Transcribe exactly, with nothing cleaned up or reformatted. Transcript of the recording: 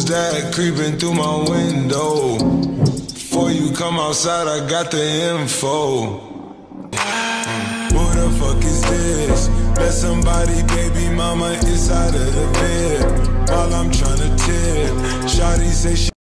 Who's that creeping through my window? Before you come outside, I got the info. Who the fuck is this? Let somebody, baby mama, inside of the bed while I'm tryna tip. Shawty say she